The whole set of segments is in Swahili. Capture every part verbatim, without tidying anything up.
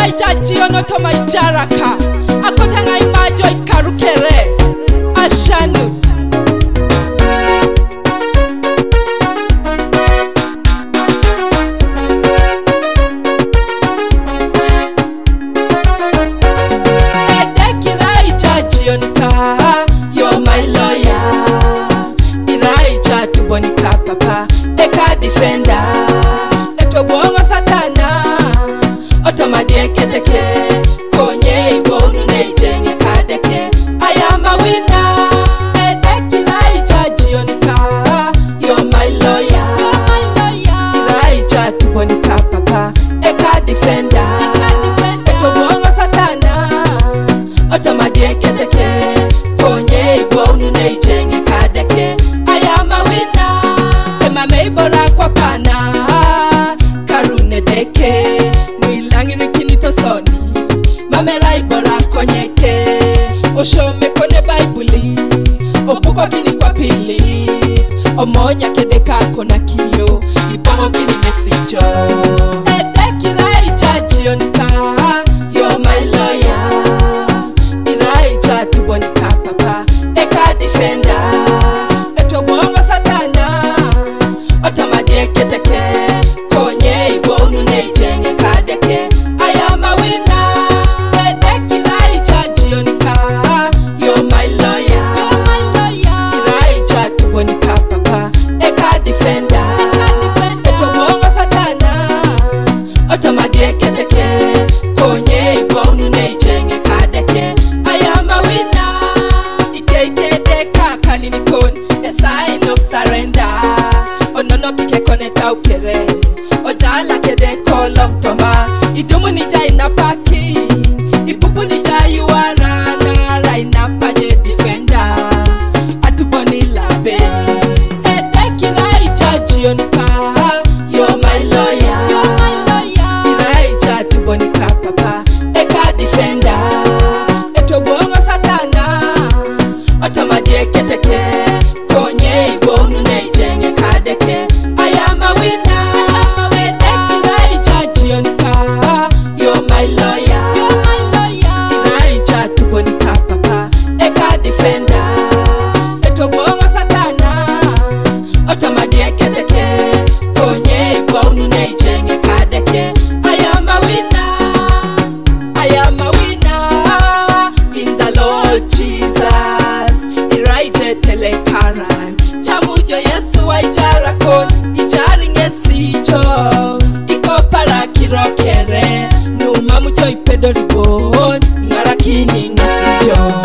Ichachi onoto maicharaka akotanga imajo ikarukere ashanut Edekira Ichachi onika you're my lawyer Iraija tubonika papa eka defender etobonga satana Otomadie keteke konye ibonu neijenge kadeke I am a winner Edekira Ichachi onika you're my lawyer Iraija tubonika papa eka defender etobonga satana Otomadie keteke konye ibonu neijenge kadeke I am a winner Ema meibora kwa pana karune deke Nwilangi kinito soni mamera ibora konyeke Oshome kone baibuli opuko kini kwa pili Omonya kedeka kona kiyo ipongo kini nesijo Edekira Ichachi onika you're my lawyer Iraija tubonika papa eka defender etobonga satana Otomadie keteke konye ibonu neijenge kadeke I am a winner Edekira Ichachi onika you're my lawyer Iraija tubonika papa eka defender etobonga satana Otomadie keteke konye ibonu neijenge kadeke I am a winner Ikeitedeka kaninikon a sign of surrender Onono kike koneta ukere Ojala kede kolom toma Idumu nija inapaki Ipupu nija yuarana Raina panye defender Atuboni labe Edekira Ichachi onika you're my lawyer Iraija tubonika papa eka defender etobonga satana Otomadie keteke konye ibonu neijenge kadeke I am a winner Edekira Ichachi onika you're my lawyer Iraija tubonika papa eka defender etobonga satana Otomadie keteke konye ibonu neijenge kadeke I am a winner I am a winner in the Lord Jesus Iraije telekaran chamujo Yesu wa icharakon ichari ngesicho iko para kirokere numa mucho ipedo ribon ngarakini ngesicho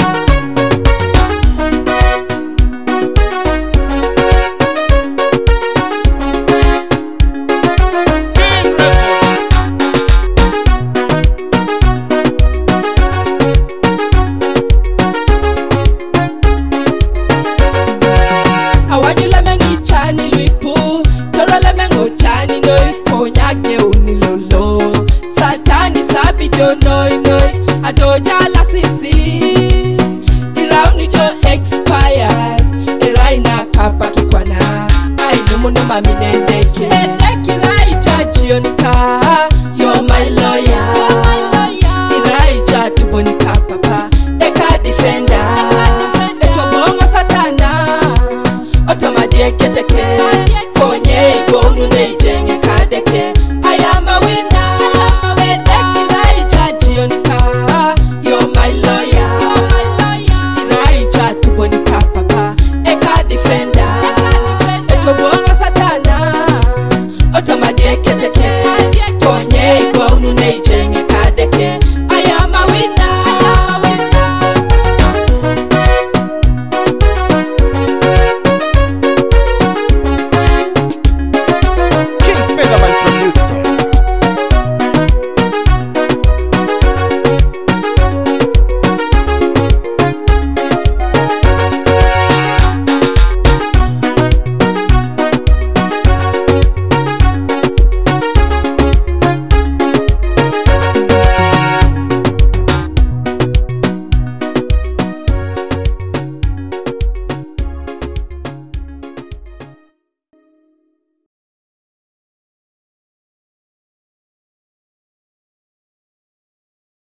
Awajula mengi chani luipu Torole mengo chani noi Konyage unilolo Satani sabi jo noi noi Adoja la sisi Irauni jo expired Iraina kapa kikwana Ainumuno maminendeke Edekira Ichachi onika you're my lawyer Iraija tubonika papa eka defender etobonga satana Otomadie keteke konye ibonu neijenge kadeke